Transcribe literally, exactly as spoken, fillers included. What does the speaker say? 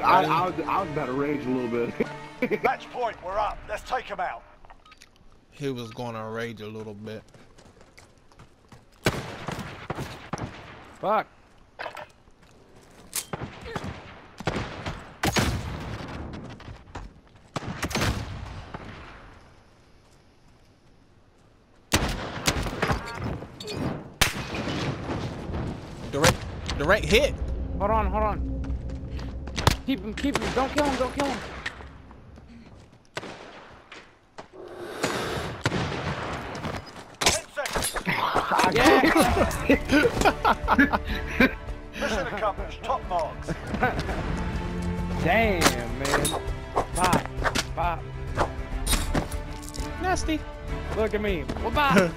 I, I, was, I was about to rage a little bit. Match point, we're up. Let's take him out. He was gonna rage a little bit. Fuck. Direct, direct hit. Hold on, hold on. Keep him, keep him. Don't kill him, don't kill him. Yeah. Mission accomplished. Top marks. Damn, man. Pop, pop. Nasty. Look at me. Well, bye.